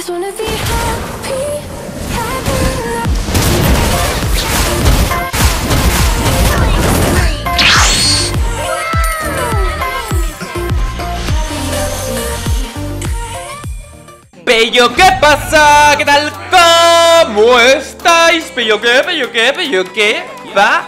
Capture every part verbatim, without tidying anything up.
just wanna be happy, happy. Pello, ¿qué pasa? ¿Qué tal? ¿Cómo estáis? Pello, ¿qué? Pello, ¿qué? Pello, ¿qué pasa?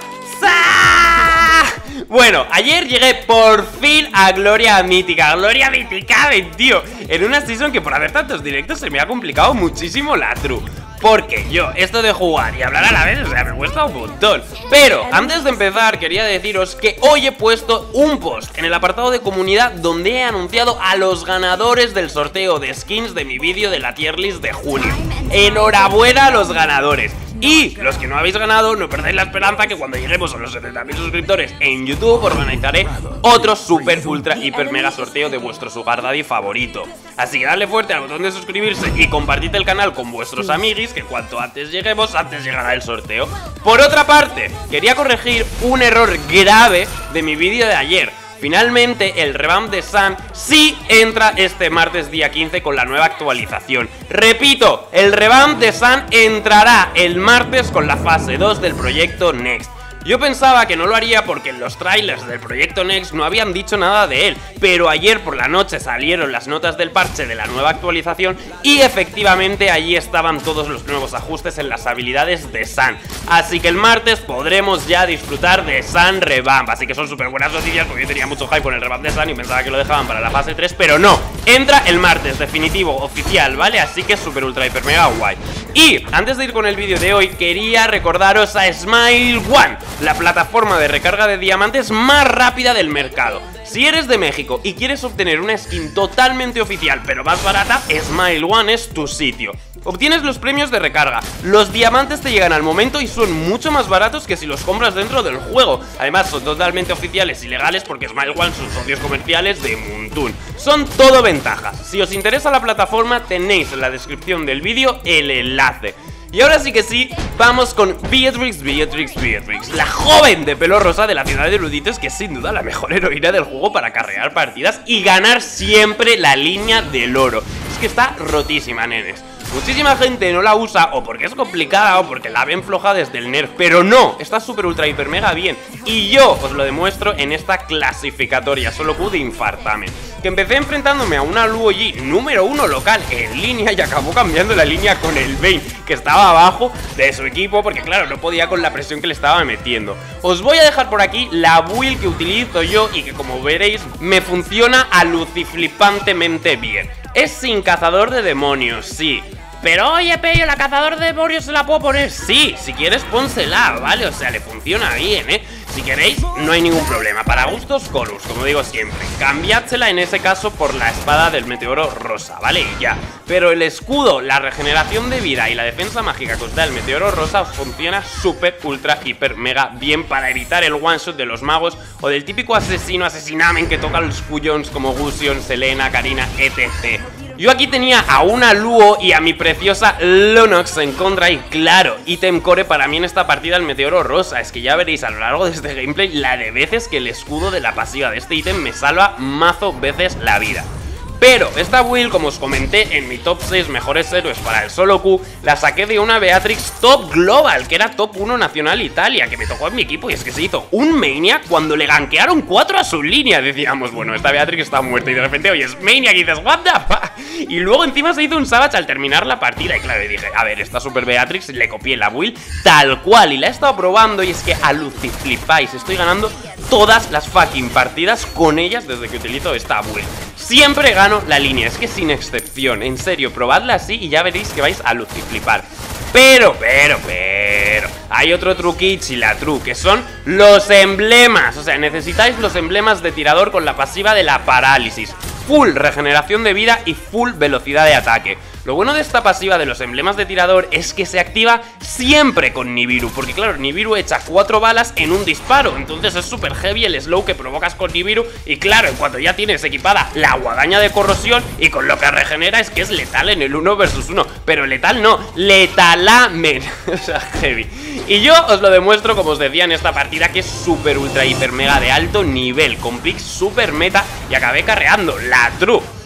Bueno, ayer llegué por fin a Gloria Mítica. Gloria Mítica, ven, tío. En una season que por hacer tantos directos se me ha complicado muchísimo la true. Porque yo, esto de jugar y hablar a la vez, o sea, me cuesta un montón. Pero, antes de empezar, quería deciros que hoy he puesto un post en el apartado de comunidad donde he anunciado a los ganadores del sorteo de skins de mi vídeo de la tier list de junio. Enhorabuena a los ganadores. Y los que no habéis ganado, no perdáis la esperanza que cuando lleguemos a los setenta mil suscriptores en YouTube organizaré otro super, ultra, hiper, mega sorteo de vuestro Sugar Daddy favorito. Así que dale fuerte al botón de suscribirse y compartid el canal con vuestros amiguis, que cuanto antes lleguemos, antes llegará el sorteo. Por otra parte, quería corregir un error grave de mi vídeo de ayer. Finalmente, el revamp de Sun sí entra este martes día quince con la nueva actualización. Repito, el revamp de Sun entrará el martes con la fase dos del proyecto Next. Yo pensaba que no lo haría porque en los trailers del proyecto Next no habían dicho nada de él, pero ayer por la noche salieron las notas del parche de la nueva actualización y efectivamente allí estaban todos los nuevos ajustes en las habilidades de Sun. Así que el martes podremos ya disfrutar de Sun Revamp, así que son súper buenas noticias porque yo tenía mucho hype con el revamp de Sun y pensaba que lo dejaban para la fase tres, pero no, entra el martes, definitivo, oficial, ¿vale? Así que es súper ultra hiper mega guay. Y antes de ir con el vídeo de hoy, quería recordaros a Smile One, la plataforma de recarga de diamantes más rápida del mercado. Si eres de México y quieres obtener una skin totalmente oficial pero más barata, Smile One es tu sitio. Obtienes los premios de recarga, los diamantes te llegan al momento y son mucho más baratos que si los compras dentro del juego. Además son totalmente oficiales y legales porque Smile One son socios comerciales de Moontoon. Son todo ventajas. Si os interesa la plataforma tenéis en la descripción del vídeo el enlace. Y ahora sí que sí, vamos con Beatrix, Beatrix, Beatrix, la joven de pelo rosa de la ciudad de eruditos, que es sin duda la mejor heroína del juego para carrear partidas y ganar siempre la línea del oro. Es que está rotísima, nenes. Muchísima gente no la usa o porque es complicada o porque la ven floja desde el nerf, pero no, está súper ultra hiper mega bien. Y yo os lo demuestro en esta clasificatoria solo Q de Infartamen, que empecé enfrentándome a una Luo Yi número uno local en línea y acabó cambiando la línea con el Vayne, que estaba abajo de su equipo porque claro, no podía con la presión que le estaba metiendo. Os voy a dejar por aquí la build que utilizo yo y que como veréis me funciona aluciflipantemente bien. Es sin cazador de demonios, sí. Pero oye, Pello, ¿la cazador de demonios se la puedo poner? Sí, si quieres pónsela, ¿vale? O sea, le funciona bien, ¿eh? Si queréis, no hay ningún problema. Para gustos, colors, como digo siempre. Cambiádsela en ese caso por la espada del meteoro rosa, ¿vale? Y ya. Pero el escudo, la regeneración de vida y la defensa mágica que os da el meteoro rosa os funciona súper, ultra, hiper, mega bien para evitar el one shot de los magos o del típico asesino asesinamen que toca los cuyons como Gusion, Selena, Karina, etcétera. Yo aquí tenía a una Luo y a mi preciosa Lunox en contra y claro, ítem core para mí en esta partida el meteoro rosa. Es que ya veréis a lo largo de este gameplay la de veces que el escudo de la pasiva de este ítem me salva mazo veces la vida. Pero esta build, como os comenté en mi top seis mejores héroes para el solo Q, la saqué de una Beatrix top global, que era top uno nacional Italia, que me tocó en mi equipo y es que se hizo un Maniac cuando le gankearon cuatro a su línea. Decíamos, bueno, esta Beatrix está muerta y de repente oyes Maniac y dices, what the fuck. Y luego encima se hizo un Savage al terminar la partida y claro, dije, a ver, esta super Beatrix, le copié la build tal cual y la he estado probando y es que aluciflipáis, estoy ganando todas las fucking partidas con ellas desde que utilizo esta build. Siempre gano la línea, es que sin excepción, en serio, probadla así y ya veréis que vais a luciflipar. Pero, pero, pero, hay otro truquichi, la tru, que son los emblemas. O sea, necesitáis los emblemas de tirador con la pasiva de la parálisis. Full regeneración de vida y full velocidad de ataque. Lo bueno de esta pasiva de los emblemas de tirador es que se activa siempre con Nibiru, porque claro, Nibiru echa cuatro balas en un disparo, entonces es súper heavy el slow que provocas con Nibiru. Y claro, en cuanto ya tienes equipada la guadaña de corrosión y con lo que regenera es que es letal en el uno versus uno. Pero letal no, letalamen. O sea, heavy. Y yo os lo demuestro, como os decía, en esta partida que es súper ultra hiper mega de alto nivel, con picks súper meta y acabé carreando la true.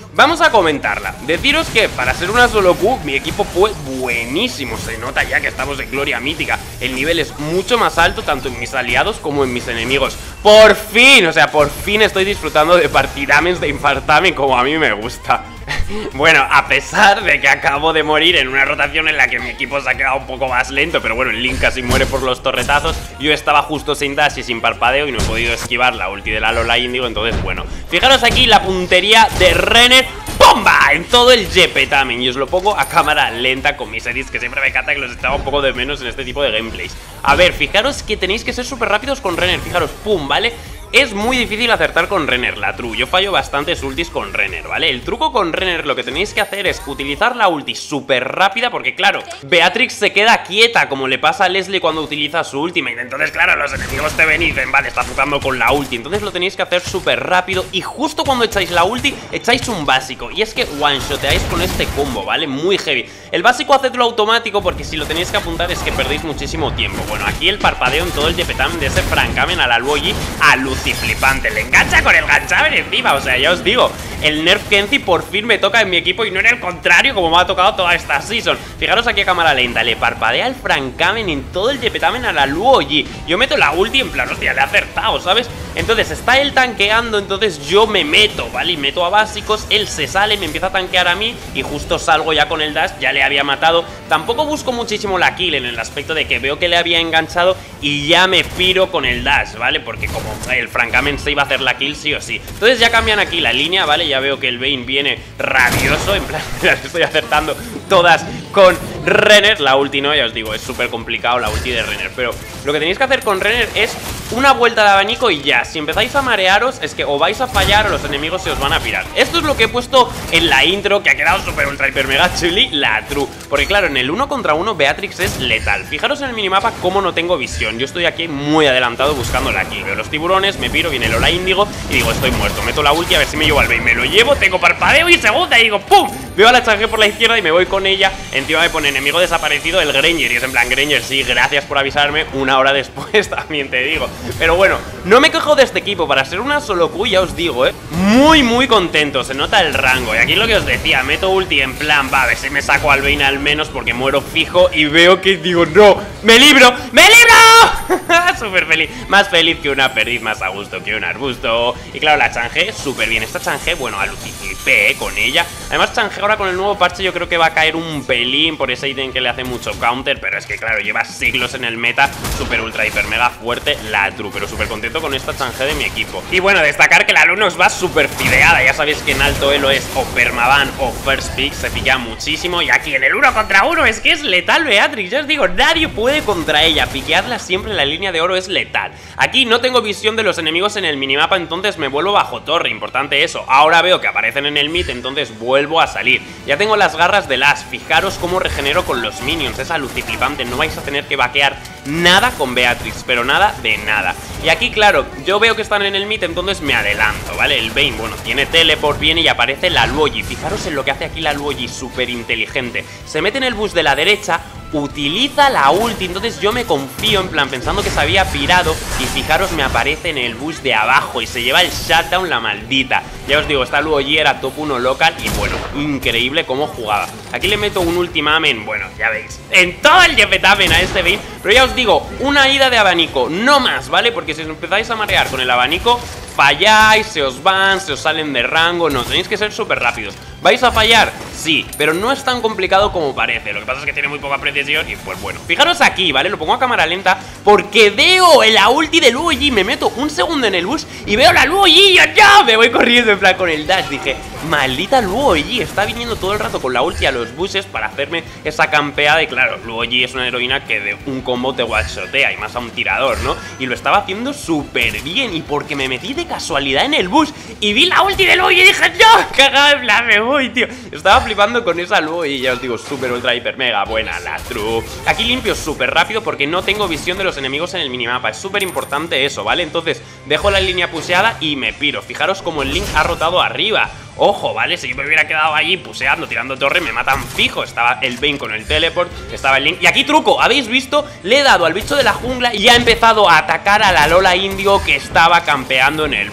vamos a comentarla. Deciros que para ser una solo Q, mi equipo fue buenísimo. Se nota ya que estamos en gloria mítica. El nivel es mucho más alto, tanto en mis aliados como en mis enemigos. Por fin, o sea, por fin estoy disfrutando de partidamens de infartame como a mí me gusta. Bueno, a pesar de que acabo de morir en una rotación en la que mi equipo se ha quedado un poco más lento, pero bueno, el Link casi muere por los torretazos. Yo estaba justo sin dash y sin parpadeo y no he podido esquivar la ulti de la Lola Índigo. Entonces, bueno, fijaros aquí la puntería de Renner. ¡Bomba! En todo el Jepe también. Y os lo pongo a cámara lenta con mis edits, que siempre me encanta, que los echaba un poco de menos en este tipo de gameplays. A ver, fijaros que tenéis que ser súper rápidos con Renner. Fijaros, pum, ¿vale? Es muy difícil acertar con Renner, la true. Yo fallo bastantes ultis con Renner, ¿vale? El truco con Renner, lo que tenéis que hacer es utilizar la ulti súper rápida, porque claro, Beatrix se queda quieta, como le pasa a Leslie cuando utiliza su ultimate. Entonces claro, los enemigos te ven y dicen, vale, está putando con la ulti. Entonces lo tenéis que hacer súper rápido. Y justo cuando echáis la ulti, echáis un básico. Y es que one-shoteáis con este combo, ¿vale? Muy heavy. El básico hacedlo automático, porque si lo tenéis que apuntar es que perdéis muchísimo tiempo. Bueno, aquí el parpadeo en todo el Jepetam de ese Frankamen al Alboyi, alucinante. Flipante, le engancha con el ganchaven encima. O sea, ya os digo, el nerf Kenzie por fin me toca en mi equipo y no en el contrario como me ha tocado toda esta season. Fijaros aquí a cámara lenta, le parpadea el Frankamen en todo el Jepetamen a la Luoyi. Yo meto la ulti en plan, hostia, le he acertado, ¿sabes? Entonces está él tanqueando, entonces yo me meto, ¿vale? Y meto a básicos, él se sale, me empieza a tanquear a mí y justo salgo ya con el dash, ya le había matado. Tampoco busco muchísimo la kill en el aspecto de que veo que le había enganchado y ya me piro con el dash, ¿vale? Porque como el Frankamen se iba a hacer la kill sí o sí. Entonces ya cambian aquí la línea, ¿vale? Ya veo que el Vayne viene rabioso, en plan, estoy acertando todas con Renner. La ulti no, ya os digo, es súper complicado la ulti de Renner, pero lo que tenéis que hacer con Renner es una vuelta de abanico y ya. Si empezáis a marearos es que o vais a fallar o los enemigos se os van a pirar. Esto es lo que he puesto en la intro, que ha quedado súper ultra hiper mega chuli, la true. Porque claro, en el uno contra uno Beatrix es letal. Fijaros en el minimapa cómo no tengo visión. Yo estoy aquí muy adelantado buscándola aquí. Veo los tiburones, me piro, viene Lola Índigo y digo, estoy muerto. Meto la ulti a ver si me llevo al Vayne. Me lo llevo, tengo parpadeo y segunda y digo, ¡pum! Veo a la Chang'e por la izquierda y me voy con ella. Encima me pone enemigo desaparecido el Granger y es en plan, Granger, sí, gracias por avisarme. Una hora después también te digo. Pero bueno, no me quejo de este equipo. Para ser una solo Q, ya os digo, eh muy muy contento, se nota el rango. Y aquí lo que os decía, meto ulti en plan, va, a ver si me saco al Vayne al menos, porque muero fijo. Y veo que digo, no, me libro, me libro. Súper feliz, más feliz que una perdiz, más a gusto que un arbusto. Y claro, la Chang'e, súper bien. Esta Chang'e, bueno, aluciné con ella. Además Chang'e ahora con el nuevo parche yo creo que va a caer un pelín por ese ítem que le hace mucho counter. Pero es que claro, lleva siglos en el meta, súper ultra hiper mega fuerte la true. Pero súper contento con esta Chang'e de mi equipo. Y bueno, destacar que la Lunox va súper fideada. Ya sabéis que en alto elo es o permaban o first pick, se piquea muchísimo. Y aquí en el uno contra uno es que es letal Beatrix. Ya os digo, nadie puede contra ella. Piqueadla siempre en la línea de oro es letal. Aquí no tengo visión de los enemigos en el minimapa, entonces me vuelvo bajo torre, importante eso. Ahora veo que aparecen en el mid, entonces vuelvo a salir. Ya tengo las garras de las, fijaros cómo regenero con los minions, es alucinante. No vais a tener que vaquear nada con Beatrix, pero nada de nada. Y aquí claro, yo veo que están en el mid, entonces me adelanto, ¿vale? El Vayne, bueno, tiene teleport, viene y aparece la Luoyi. Fijaros en lo que hace aquí la Luoyi, súper inteligente. Se mete en el bus de la derecha, utiliza la ulti, entonces yo me confío en plan pensando que se había pirado y fijaros me aparece en el bus de abajo y se lleva el shutdown la maldita. Ya os digo, esta Luoyi era top uno local y bueno, increíble cómo jugaba. Aquí le meto un ultimamen, bueno, ya veis, en todo el Jepetamen a este Vayne, pero ya os digo, una ida de abanico, no más, ¿vale? Porque si os empezáis a marear con el abanico, falláis, se os van, se os salen de rango, no, tenéis que ser súper rápidos. ¿Vais a fallar? Sí, pero no es tan complicado como parece. Lo que pasa es que tiene muy poca precisión y pues bueno. Fijaros aquí, ¿vale? Lo pongo a cámara lenta porque veo la ulti de Luoyi. Me meto un segundo en el bus y veo la Luoyi y ya me voy corriendo en plan con el dash. Dije, maldita Luoyi, está viniendo todo el rato con la ulti a los buses para hacerme esa campeada. Y claro, Luoyi es una heroína que de un combo te one-shotea y más a un tirador, ¿no? Y lo estaba haciendo súper bien. Y porque me metí de casualidad en el bus y vi la ulti de Luoyi y dije, ¡no! Cagado en plan, me voy, tío. Estaba flipando con esa Luoyi y ya os digo, súper ultra hiper mega buena la true. Aquí limpio súper rápido porque no tengo visión de los enemigos en el minimapa. Es súper importante eso, ¿vale? Entonces dejo la línea puseada y me piro. Fijaros como el Link ha rotado arriba. Ojo, ¿vale? Si yo me hubiera quedado allí puseando, tirando torre, me matan fijo. Estaba el Vayne con el teleport, estaba el Link. Y aquí truco, ¿habéis visto? Le he dado al bicho de la jungla y ha empezado a atacar a la Lola Índigo que estaba campeando en el bus.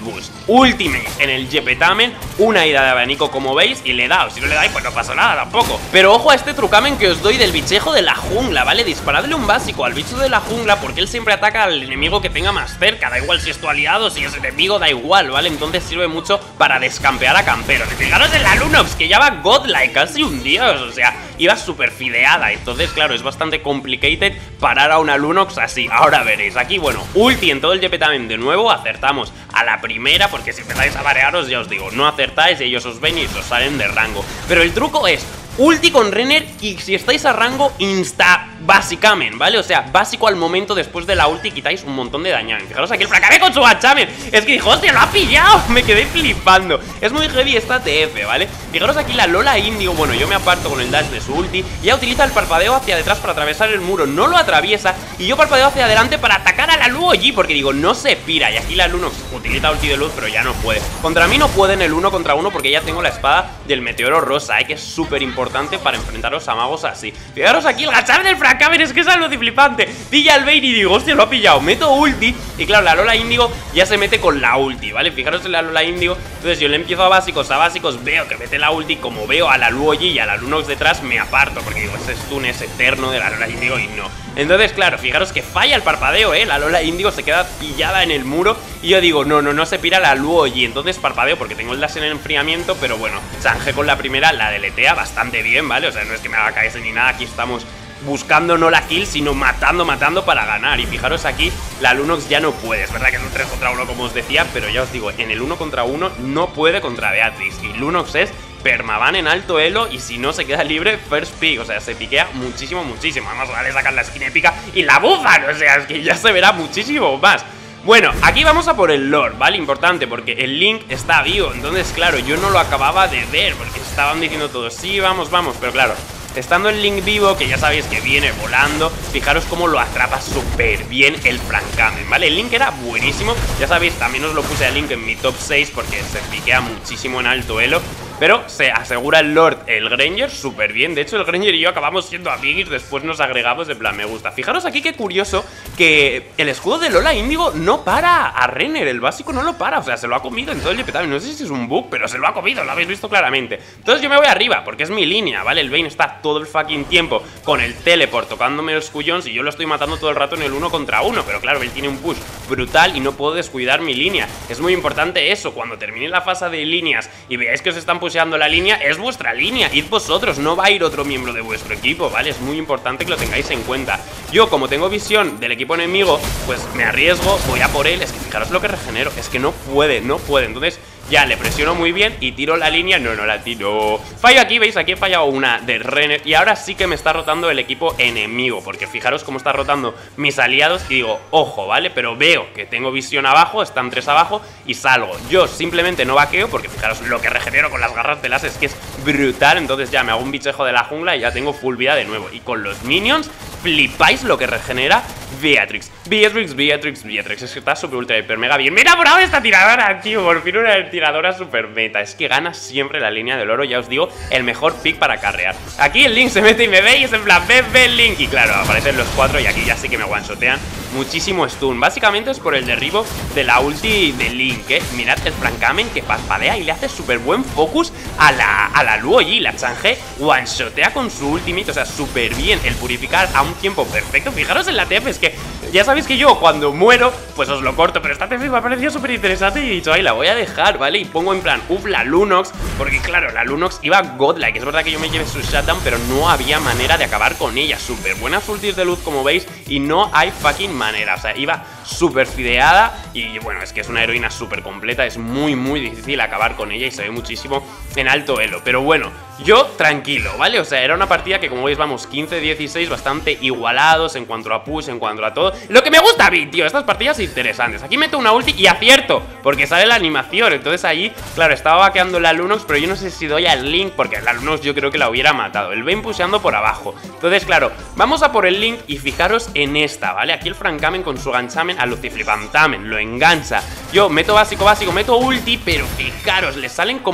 Ultimate en el Jepetamen, una ida de abanico como veis y le da, o si no le dais pues no pasa nada tampoco. Pero ojo a este trucamen que os doy del bichejo de la jungla, ¿vale? Disparadle un básico al bicho de la jungla porque él siempre ataca al enemigo que tenga más cerca, da igual si es tu aliado, si es enemigo, da igual, ¿vale? Entonces sirve mucho para descampear a camperos. Y fijaros en la Lunox que ya va godlike, casi un dios, o sea, iba súper fideada. Entonces claro, es bastante complicated parar a una Lunox así. Ahora veréis, aquí bueno, ulti en todo el Jepetamen de nuevo, acertamos a la primera porque si empezáis a marearos ya os digo, no acertáis y ellos os ven y os salen de rango. Pero el truco es ulti con Renner y si estáis a rango insta básicamente, ¿vale? O sea, básico al momento después de la ulti quitáis un montón de daño. Fijaros aquí el fracabe con su Gunchamen. Es que dijo, hostia, lo ha pillado. Me quedé flipando. Es muy heavy esta T F, ¿vale? Fijaros aquí la Lola Índigo. Bueno, yo me aparto con el dash de su ulti. Y ella utiliza el parpadeo hacia detrás para atravesar el muro. No lo atraviesa. Y yo parpadeo hacia adelante para atacar a la Luoyi. Porque digo, no se pira. Y aquí la Lunox utiliza ulti de luz, pero ya no puede. Contra mí no puede en el uno contra uno porque ya tengo la espada del meteoro rosa, ¿eh? Que es súper importante para enfrentaros a magos así. Fijaros aquí el Gunchamen del fracabe. Es que es algo flipante. Pilla el bait y digo, hostia, lo ha pillado. Meto ulti y claro, la Lola Índigo ya se mete con la ulti, ¿vale? Fijaros en la Lola Índigo. Entonces yo le empiezo a básicos, a básicos, veo que mete la ulti. Como veo a la Luoyi y a la Lunox detrás, me aparto porque digo, ese stun es eterno de la Lola Índigo y no. Entonces claro, fijaros que falla el parpadeo, ¿eh? La Lola Índigo se queda pillada en el muro. Y yo digo, no, no, no se pira la Luoyi. Entonces parpadeo porque tengo el dash en el enfriamiento. Pero bueno, Sange con la primera la deletea bastante bien, ¿vale? O sea, no es que me haga caerse ni nada. Aquí estamos buscando no la kill, sino matando, matando para ganar. Y fijaros aquí, la Lunox ya no puede. Es verdad que es un tres contra uno como os decía, pero ya os digo, en el uno contra uno no puede contra Beatrix. Y Lunox es permaban en alto elo y si no se queda libre first pick, o sea, se piquea muchísimo, muchísimo. Además ahora le sacan la skin épica y la bufan, o sea, es que ya se verá muchísimo más. Bueno, aquí vamos a por el lore, ¿vale? Importante, porque el Link está vivo. Entonces, claro, yo no lo acababa de ver porque estaban diciendo todos, sí, vamos, vamos, pero claro, estando el Link vivo, que ya sabéis que viene volando, fijaros cómo lo atrapa súper bien el Frankamen, ¿vale? El Link era buenísimo, ya sabéis, también os lo puse a Link en mi top seis porque se piquea muchísimo en alto elo. Pero se asegura el Lord, el Granger, súper bien. De hecho, el Granger y yo acabamos siendo amiguis. Después nos agregamos, en plan, me gusta. Fijaros aquí qué curioso que el escudo de Lola Índigo no para a Renner. El básico no lo para, o sea, se lo ha comido en todo el Jepetamen. No sé si es un bug, pero se lo ha comido, lo habéis visto claramente. Entonces yo me voy arriba, porque es mi línea, ¿vale? El Vayne está todo el fucking tiempo con el teleport tocándome los cuyons y yo lo estoy matando todo el rato en el uno contra uno. Pero claro, él tiene un push brutal y no puedo descuidar mi línea. Es muy importante eso, cuando termine la fase de líneas y veáis que os están pusheando la línea, es vuestra línea, id vosotros, no va a ir otro miembro de vuestro equipo, ¿vale? Es muy importante que lo tengáis en cuenta. Yo, como tengo visión del equipo enemigo, pues me arriesgo, voy a por él. Es que fijaros lo que regenero, es que no puede, no puede. Entonces ya le presiono muy bien y tiro la línea. No, no la tiro. Fallo aquí, ¿veis? Aquí he fallado una de Renner. Y ahora sí que me está rotando el equipo enemigo, porque fijaros cómo está rotando mis aliados. Y digo, ojo, ¿vale? Pero veo que tengo visión abajo, están tres abajo y salgo. Yo simplemente no vaqueo, porque fijaros lo que regenero con las garras de las es que es brutal. Entonces ya me hago un bichejo de la jungla y ya tengo full vida de nuevo. Y con los minions, flipáis lo que regenera Beatrix. Beatrix, Beatrix, Beatrix. Es que está súper ultra hiper mega bien. Me he enamorado de esta tiradora, tío. Por fin una tiradora super meta. Es que gana siempre la línea del oro. Ya os digo, el mejor pick para carrear. Aquí el Link se mete y me ve y es en plan, ve, ve el Link. Y claro, aparecen los cuatro y aquí ya sí que me one-shotean muchísimo stun. Básicamente es por el derribo de la ulti de Link, ¿eh? Mirad el Frankamen que parpadea y le hace súper buen focus a la, a la Luoyi. La Chang'e one-shotea con su ultimate. O sea, súper bien. El purificar a un tiempo perfecto. Fijaros en la T F, es que ya sabéis que yo cuando muero, pues os lo corto. Pero esta T F me ha parecido súper interesante y he dicho, ay, la voy a dejar, ¿vale? Y pongo en plan, uff, la Lunox. Porque claro, la Lunox iba godlike. Es verdad que yo me llevé su shutdown, pero no había manera de acabar con ella. Súper buenas ultis de luz, como veis, y no hay fucking manera. O sea, iba súper fideada. Y bueno, es que es una heroína súper completa. Es muy, muy difícil acabar con ella y se ve muchísimo en alto elo. Pero bueno, yo tranquilo, ¿vale? O sea, era una partida que, como veis, vamos quince dieciséis, bastante igualados en cuanto a push, en cuanto a todo. Lo que me gusta a mí, tío, estas partidas interesantes. Aquí meto una ulti y acierto, porque sale la animación. Entonces ahí, claro, estaba vaqueando la Lunox, pero yo no sé si doy al Link, porque la Lunox yo creo que la hubiera matado. El Vayne pusheando por abajo. Entonces, claro, vamos a por el Link y fijaros en esta, ¿vale? Aquí el Frankamen con su Gunchamen a Luciflipantamen, lo engancha. Yo meto básico, básico, meto ulti, pero fijaros, le salen como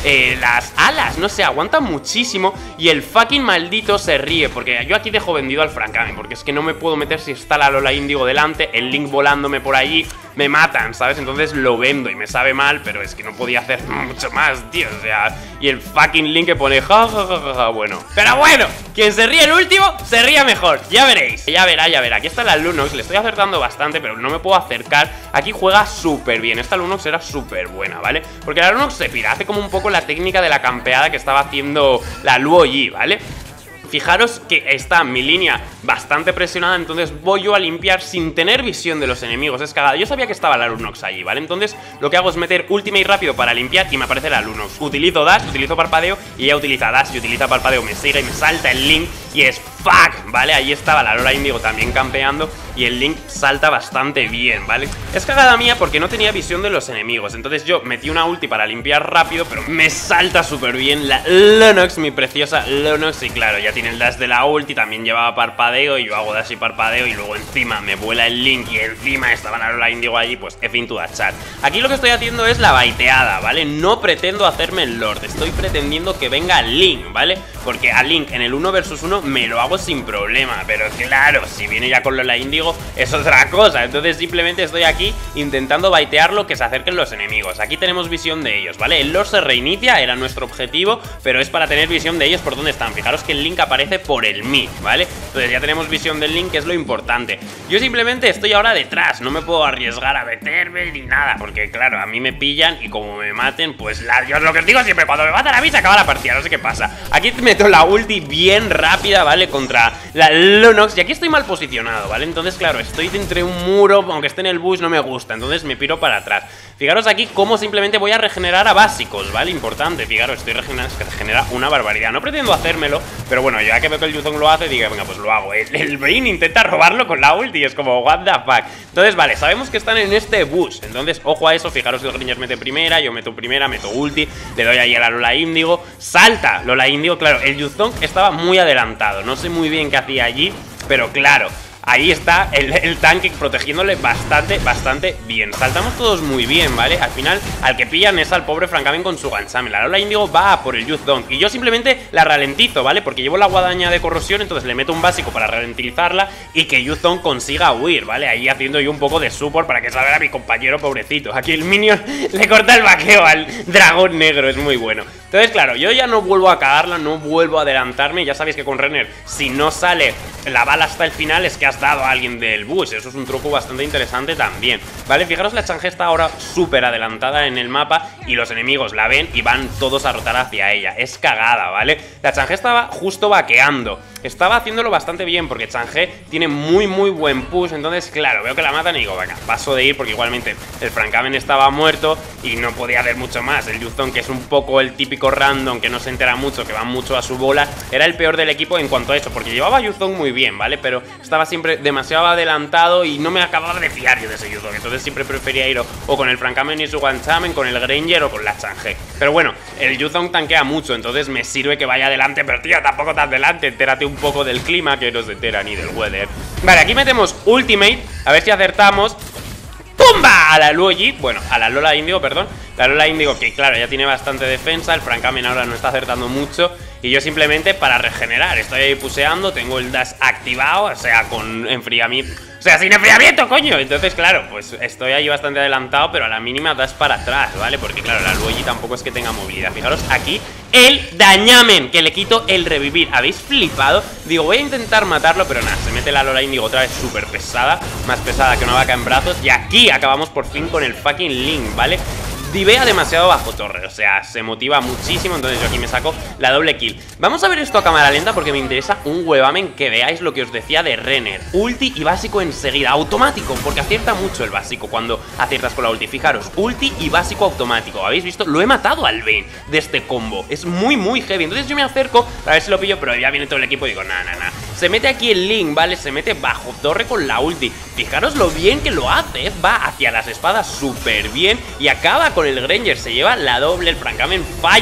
eh, las alas, no sé, aguanta muchísimo. Y el fucking maldito se ríe, porque yo aquí dejo vendido al Frankame, porque es que no me puedo meter si está la Lola Índigo delante, el Link volándome por allí, me matan, ¿sabes? Entonces lo vendo y me sabe mal, pero es que no podía hacer mucho más, tío, o sea, y el fucking Link que pone ja, ja, ja, ja, ja, bueno. Pero bueno, quien se ríe el último, se ríe mejor, ya veréis. Ya verá, ya verá, aquí está la Lunox, le estoy acertando bastante, pero no me puedo acercar. Aquí juega súper bien, esta Lunox era súper buena, ¿vale? Porque la Lunox se pira, hace como un poco la técnica de la campeada que estaba haciendo la Luoyi, ¿vale? Fijaros que está mi línea bastante presionada, entonces voy yo a limpiar sin tener visión de los enemigos. Es cagada. Yo sabía que estaba la Lunox allí, ¿vale? Entonces lo que hago es meter ultimate rápido para limpiar y me aparece la Lunox. Utilizo dash, utilizo parpadeo y ella utiliza dash y utiliza parpadeo, me sigue y me salta el Link y es fuck, ¿vale? Ahí estaba la Lola Índigo también campeando y el Link salta bastante bien, ¿vale? Es cagada mía porque no tenía visión de los enemigos, entonces yo metí una ulti para limpiar rápido, pero me salta súper bien la Lunox, mi preciosa Lunox, y claro, ya tiene el dash de la ulti, también llevaba parpadeo y yo hago dash y parpadeo y luego encima me vuela el Link y encima estaba la Lola Índigo allí, pues F into the chat. Aquí lo que estoy haciendo es la baiteada, ¿vale? No pretendo hacerme el Lord, estoy pretendiendo que venga Link, ¿vale? Porque a Link en el uno versus uno me lo hago sin problema, pero claro, si viene ya con Lola Índigo es otra cosa, entonces simplemente estoy aquí intentando baitearlo, que se acerquen los enemigos. Aquí tenemos visión de ellos, ¿vale? El Lord se reinicia, era nuestro objetivo, pero es para tener visión de ellos por dónde están. Fijaros que el Link aparece por el mid, ¿vale? Entonces ya tenemos visión del Link, que es lo importante. Yo simplemente estoy ahora detrás, no me puedo arriesgar a meterme ni nada, porque claro, a mí me pillan y como me maten, pues la, yo es lo que os digo siempre, cuando me matan a mí se acaba la partida, no sé qué pasa. Aquí meto la ulti bien rápida, ¿vale? Contra la Lunox, y aquí estoy mal posicionado, ¿vale? Entonces claro, estoy entre un muro, aunque esté en el bush no me gusta, entonces me piro para atrás. Fijaros aquí cómo simplemente voy a regenerar a básicos, ¿vale? Importante, fijaros, estoy regenerando, es que regenera una barbaridad. No pretendo hacérmelo, pero bueno, ya que veo que el Yuzong lo hace, digo, venga, pues lo hago. El, el Brain intenta robarlo con la ulti, es como, what the fuck. Entonces, vale, sabemos que están en este bush, entonces, ojo a eso, fijaros que el Gringer mete primera, yo meto primera, meto ulti, le doy ahí a la Lola Índigo, salta Lola Índigo, claro, el Yuzong estaba muy adelantado, no sé muy bien qué hacía allí, pero claro, ahí está el, el tanque protegiéndole bastante, bastante bien. Saltamos todos muy bien, ¿vale? Al final, al que pillan es al pobre Frankamen con su Gansame. La Lola Índigo va por el Yuzong y yo simplemente la ralentizo, ¿vale? Porque llevo la guadaña de corrosión, entonces le meto un básico para ralentizarla y que Yuzong consiga huir, ¿vale? Ahí haciendo yo un poco de support para que salga a mi compañero pobrecito. Aquí el minion le corta el vaqueo al dragón negro, es muy bueno. Entonces, claro, yo ya no vuelvo a cagarla, no vuelvo a adelantarme. Ya sabéis que con Renner, si no sale la bala hasta el final, es que has dado a alguien del bush. Eso es un truco bastante interesante también, ¿vale? Fijaros, la Chang'e está ahora súper adelantada en el mapa y los enemigos la ven y van todos a rotar hacia ella. Es cagada, ¿vale? La Chang'e estaba justo vaqueando, estaba haciéndolo bastante bien porque Chang'e tiene muy muy buen push. Entonces, claro, veo que la matan y digo, venga, paso de ir porque igualmente el Frankamen estaba muerto y no podía haber mucho más. El Yuzong, que es un poco el típico random que no se entera mucho, que va mucho a su bola, era el peor del equipo en cuanto a eso, porque llevaba a Yuzong muy bien, ¿vale? Pero estaba siempre demasiado adelantado y no me acababa de fiar yo de ese Yuzong. Entonces siempre prefería ir o, o con el Frankamen y su Gansame, con el Granger o con la Chang'e. Pero bueno, el Yuzong tanquea mucho, entonces me sirve que vaya adelante, pero tío, tampoco tan adelante, entérate un poco del clima, que no se entera ni del weather. Vale, aquí metemos ultimate, a ver si acertamos. ¡Pumba! A la Luoyi, bueno, a la Lola Índigo, perdón. La Lola Índigo, que claro, ya tiene bastante defensa. El Frankamen ahora no está acertando mucho. Y yo simplemente para regenerar, estoy ahí puseando, tengo el dash activado, o sea, con enfriamiento. O sea, sin enfriamiento, coño. Entonces, claro, pues estoy ahí bastante adelantado, pero a la mínima dash para atrás, ¿vale? Porque claro, la Luoyi tampoco es que tenga movilidad. Fijaros aquí el Dañamen, que le quito el revivir. ¿Habéis flipado? Digo, voy a intentar matarlo, pero nada, se mete la Lola Índigo otra vez súper pesada, más pesada que una vaca en brazos. Y aquí acabamos por fin con el fucking Link, ¿vale? Divea demasiado bajo torre, o sea, se motiva muchísimo. Entonces yo aquí me saco la doble kill. Vamos a ver esto a cámara lenta porque me interesa un huevamen que veáis lo que os decía de Renner. Ulti y básico enseguida, automático, porque acierta mucho el básico cuando aciertas con la ulti. Fijaros, ulti y básico automático. ¿Habéis visto? Lo he matado al Vayne de este combo. Es muy muy heavy. Entonces yo me acerco a ver si lo pillo, pero ya viene todo el equipo y digo, nada, nada, nada. Se mete aquí el Link, ¿vale? Se mete bajo torre con la ulti. Fijaros lo bien que lo hace, ¿eh? Va hacia las espadas súper bien y acaba con el Granger, se lleva la doble, el Frankamen falla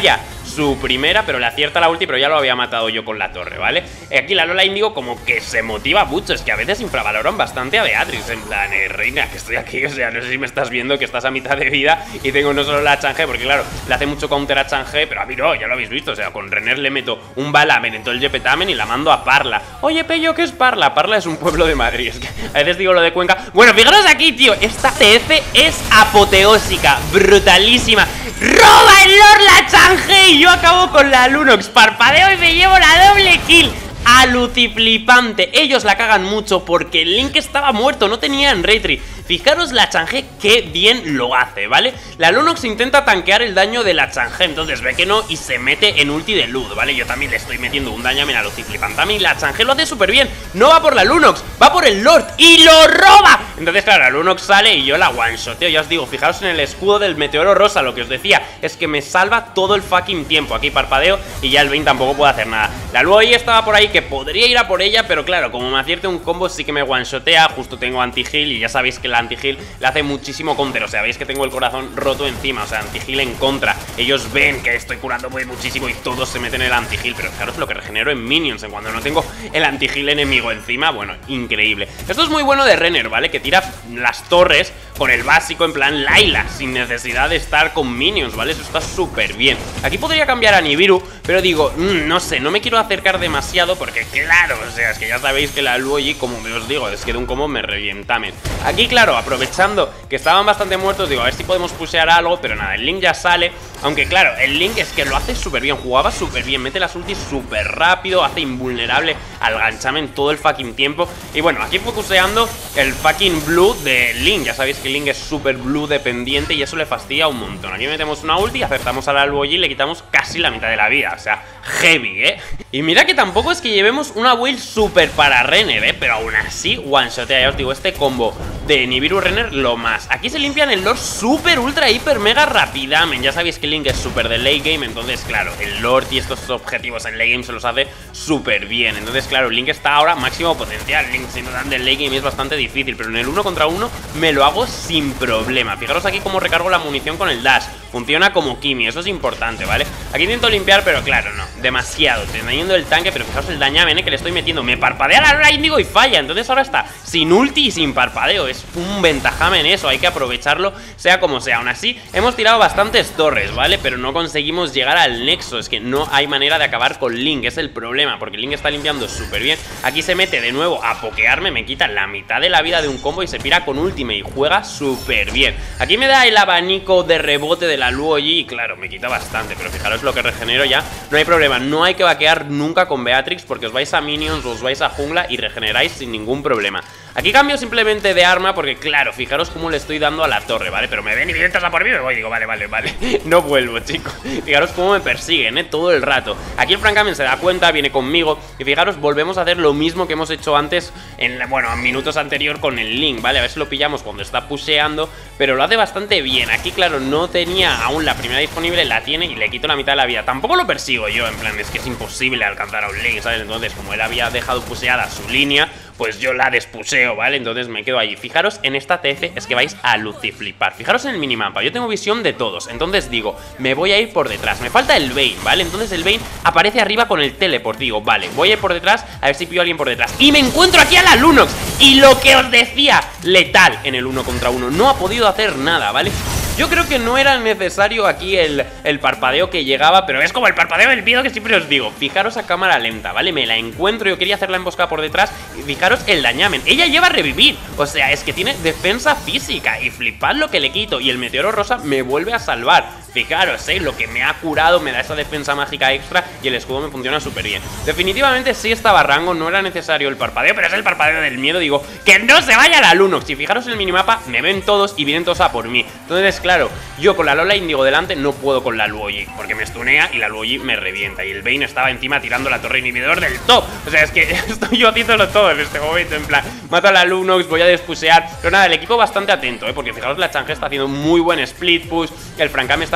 su primera, pero le acierta la ulti, pero ya lo había matado yo con la torre, ¿vale? Aquí la Lola Índigo como que se motiva mucho, es que a veces infravaloran bastante a Beatrix, en plan, eh, reina, que estoy aquí, o sea, no sé si me estás viendo que estás a mitad de vida y tengo no solo la Chang'e, porque claro, le hace mucho counter a Chang'e, pero a mí no, ya lo habéis visto, o sea, con Renner le meto un balamen en todo el Yepetamen y la mando a Parla. Oye, Pello, ¿qué es Parla? Parla es un pueblo de Madrid, es que a veces digo lo de Cuenca. Bueno, fijaros aquí, tío, esta T F es apoteósica, brutalísima. ¡Roba el Lord la Chang'e! Y yo acabo con la Lunox, parpadeo y me llevo la doble kill. Aluciflipante. Ellos la cagan mucho porque el Link estaba muerto, no tenían retry. Fijaros la Chang'e qué bien lo hace, ¿vale? La Lunox intenta tanquear el daño de la Chang'e, entonces ve que no y se mete en ulti de Lud, ¿vale? Yo también le estoy metiendo un daño a Luciflipante. A mí la Chang'e lo hace súper bien. No va por la Lunox, va por el Lord y lo roba. Entonces, claro, la Lunox sale y yo la one-shoteo. Ya os digo, fijaros en el escudo del meteoro rosa. Lo que os decía es que me salva todo el fucking tiempo. Aquí parpadeo y ya el Vayne tampoco puede hacer nada. La Luoyi estaba por ahí que podría ir a por ella, pero claro, como me acierte un combo sí que me one-shotea. Justo tengo anti-heal y ya sabéis que la anti-heal le hace muchísimo counter. O sea, veis que tengo el corazón roto encima, o sea, anti-heal en contra. Ellos ven que estoy curando muy muchísimo y todos se meten en el anti-heal, pero fijaros lo que regenero en minions en cuando no tengo el anti-heal enemigo encima. Bueno, increíble. Esto es muy bueno de Renner, ¿vale? Que tira las torres con el básico en plan Layla, sin necesidad de estar con minions, ¿vale? Eso está súper bien. Aquí podría cambiar a Nibiru, pero digo, mmm, no sé, no me quiero acercar demasiado porque claro, o sea, es que ya sabéis que la Luoyi, como os digo, es que de un combo me revientamen. Aquí, claro, aprovechando que estaban bastante muertos, digo, a ver si podemos pushear algo, pero nada, el Link ya sale. Aunque claro, el Link es que lo hace súper bien, jugaba súper bien, mete las ultis súper rápido, hace invulnerable al ganchamen todo el fucking tiempo. Y bueno, aquí focuseando el fucking blue de Link, ya sabéis que Link es súper blue dependiente y eso le fastidia un montón. Aquí metemos una ulti, acertamos a la Luoyi y le quitamos casi la mitad de la vida, o sea, heavy, ¿eh? Y mira que tampoco es que llevemos una build súper para Renner, ¿eh? Pero aún así, one-shotea, ya os digo, este combo de Nibiru Renner, lo más. Aquí se limpian el Lord súper, ultra, hiper, mega rápidamente. Ya sabéis que Link es súper de late game, entonces, claro, el Lord y estos objetivos en late game se los hace súper bien. Entonces, claro, Link está ahora máximo potencial. Link siendo tan de late game es bastante difícil, pero en el uno contra uno me lo hago sin problema. Fijaros aquí cómo recargo la munición con el dash. Funciona como Kimi, eso es importante, ¿vale? Aquí intento limpiar, pero claro, no, demasiado. Teniendo el tanque, pero fijaos el dañamen, ¿eh? Que le estoy metiendo. Me parpadea la Lola Índigo y falla. Entonces ahora está sin ulti y sin parpadeo. Es un ventajamen eso, hay que aprovecharlo, sea como sea. Aún así, hemos tirado bastantes torres, ¿vale? Pero no conseguimos llegar al nexo. Es que no hay manera de acabar con Link, es el problema, porque Link está limpiando súper bien. Aquí se mete de nuevo a pokearme, me quita la mitad de la vida de un combo y se pira con ultimate y juega súper bien. Aquí me da el abanico de rebote de la Luoyi y claro, me quita bastante, pero fijaros lo que regenero ya. No hay problema, no hay que vaquear nunca con Beatrix porque os vais a minions, os vais a jungla y regeneráis sin ningún problema. Aquí cambio simplemente de arma porque claro, fijaros cómo le estoy dando a la torre, ¿vale? Pero me ven y vienen a por mí y me voy y digo, vale, vale, vale. No vuelvo, chicos. Fijaros cómo me persiguen, ¿eh? Todo el rato. Aquí el Frankamen se da cuenta, viene conmigo y fijaros, volvemos a hacer lo mismo que hemos hecho antes en, bueno, en minutos anterior con el Link, ¿vale? A ver si lo pillamos cuando está pusheando, pero lo hace bastante bien. Aquí, claro, no tenía aún la primera disponible, la tiene y le quito la mitad de la vida. Tampoco lo persigo yo, en plan, es que es imposible alcanzar a un Link, ¿sabes? Entonces, como él había dejado pusheada su línea, pues yo la despuseo, ¿vale? Entonces me quedo allí. Fijaros en esta T F, es que vais a luciflipar. Fijaros en el minimapa, yo tengo visión de todos. Entonces digo, me voy a ir por detrás. Me falta el Vayne, ¿vale? Entonces el Vayne aparece arriba con el teleport. Digo, vale, voy a ir por detrás, a ver si pillo a alguien por detrás. Y me encuentro aquí a la Lunox. Y lo que os decía, letal en el uno contra uno. No ha podido hacer nada, ¿vale? Yo creo que no era necesario aquí el, el parpadeo que llegaba, pero es como el parpadeo del miedo que siempre os digo. Fijaros a cámara lenta, ¿vale? Me la encuentro, yo quería hacer la emboscada por detrás y fijaros el dañamen. Ella lleva a revivir, o sea, es que tiene defensa física y flipad lo que le quito y el meteoro rosa me vuelve a salvar. Fijaros, ¿eh? Lo que me ha curado me da esa defensa mágica extra y el escudo me funciona súper bien. Definitivamente sí estaba rango, no era necesario el parpadeo, pero es el parpadeo del miedo. Digo, ¡que no se vaya la Lunox! Si fijaros en el minimapa, me ven todos y vienen todos a por mí. Entonces, claro, yo con la Lola Índigo delante no puedo con la Luoyi, porque me stunea y la Luoyi me revienta. Y el Vayne estaba encima tirando la torre inhibidor del top. O sea, es que estoy yo haciéndolo todo en este momento, en plan, mato a la Lunox, voy a despusear. Pero nada, el equipo bastante atento, ¿eh? Porque fijaros, la Chang'e está haciendo muy buen split push, el Frankamen está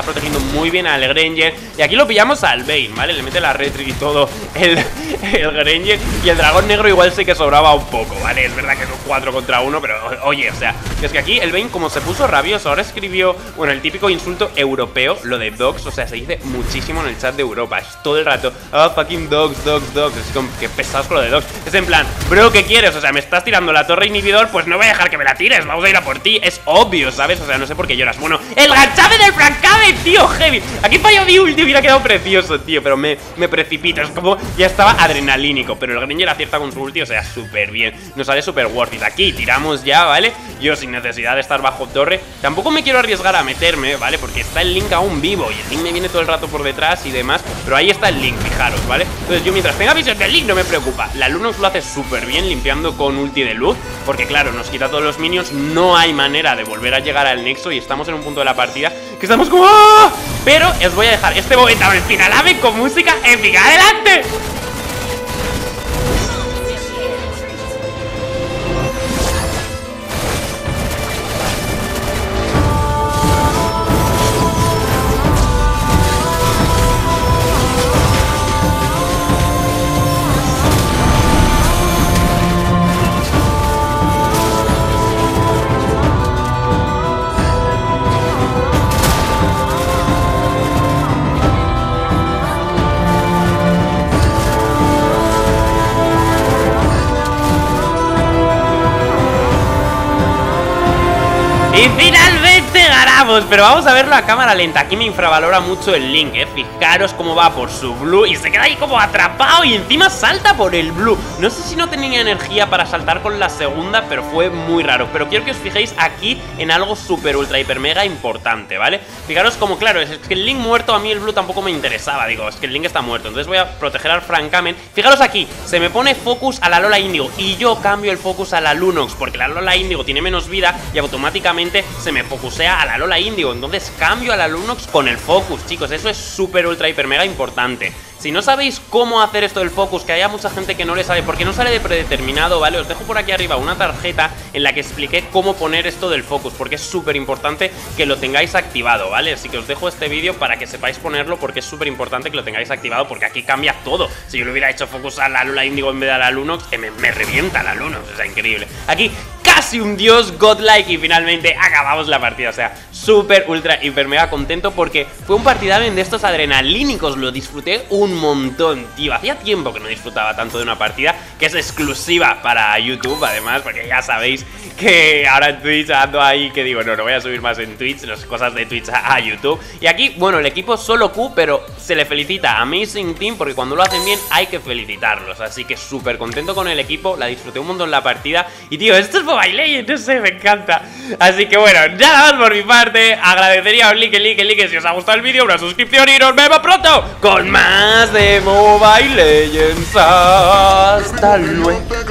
protegiendo muy bien al Granger. Y aquí lo pillamos al Bane, ¿vale? Le mete la retri y todo el, el Granger. Y el dragón negro igual sí que sobraba un poco, ¿vale? Es verdad que es un cuatro contra uno, pero oye, o sea, es que aquí el Bane como se puso rabioso, ahora escribió, bueno, el típico insulto europeo, lo de dogs, o sea, se dice muchísimo en el chat de Europa, es todo el rato, ah, oh, fucking dogs, dogs, dogs, es como que pesados con lo de dogs, es en plan, bro, ¿qué quieres? O sea, me estás tirando la torre inhibidor, pues no voy a dejar que me la tires, vamos a ir a por ti, es obvio, ¿sabes? O sea, no sé por qué lloras. Bueno, el ganchame del Francame, tío, heavy, aquí falló mi ulti, hubiera quedado precioso, tío, pero me, me precipito, es como, ya estaba adrenalínico, pero el Granger acierta con su ulti, o sea, súper bien, nos sale súper worth it. Aquí tiramos ya, ¿vale? Yo sin necesidad de estar bajo torre, tampoco me quiero arriesgar a meterme, ¿vale? Porque está el Link aún vivo y el Link me viene todo el rato por detrás y demás, pero ahí está el Link, fijaros, ¿vale? Entonces yo mientras tenga visión del Link no me preocupa. La Lunox lo hace súper bien limpiando con ulti de luz, porque claro, nos quita todos los minions, no hay manera de volver a llegar al nexo y estamos en un punto de la partida que estamos como... ¡Oh! Pero os voy a dejar este momento al final ave con música épica. ¡Adelante! Y finalmente ganamos, pero vamos a verlo a cámara lenta. Aquí me infravalora mucho el Link, eh. Fijaros cómo va por su blue y se queda ahí como atrapado y encima salta por el blue. No sé si no tenía energía para saltar con la segunda, pero fue muy raro. Pero quiero que os fijéis aquí en algo súper ultra hiper mega importante, ¿vale? Fijaros como, claro, es que el Link muerto a mí el blue tampoco me interesaba. Digo, es que el Link está muerto, entonces voy a proteger al Frankamen. Fijaros aquí, se me pone focus a la Lola Índigo y yo cambio el focus a la Lunox, porque la Lola Índigo tiene menos vida y automáticamente se me focusea a la Lola Índigo. Entonces cambio a la Lunox con el focus, chicos. Eso es súper ultra hiper mega importante. Si no sabéis cómo hacer esto del focus, que haya mucha gente que no le sabe, porque no sale de predeterminado, ¿vale? Os dejo por aquí arriba una tarjeta en la que expliqué cómo poner esto del focus, porque es súper importante que lo tengáis activado, ¿vale? Así que os dejo este vídeo para que sepáis ponerlo, porque es súper importante que lo tengáis activado, porque aquí cambia todo. Si yo le hubiera hecho focus a la Lola Índigo en vez de a la Lunox, que me, me revienta la Lunox, o sea, increíble. Aquí casi un dios godlike y finalmente acabamos la partida, o sea, súper ultra hiper mega contento porque fue un partidario de estos adrenalínicos, lo disfruté un montón, tío. Hacía tiempo que no disfrutaba tanto de una partida, que es exclusiva para YouTube, además, porque ya sabéis que ahora en Twitch ando ahí que digo, no, no voy a subir más en Twitch, las cosas de Twitch a, a YouTube. Y aquí, bueno, el equipo solo Q, pero se le felicita a Amazing Team porque cuando lo hacen bien hay que felicitarlos. Así que súper contento con el equipo, la disfruté un montón la partida. Y tío, esto es Mobile Legends, no sé, me encanta. Así que bueno, nada más por mi parte. Agradecería un like, like, like si os ha gustado el vídeo, una suscripción y nos vemos pronto con más de Mobile Legends. Hasta luego.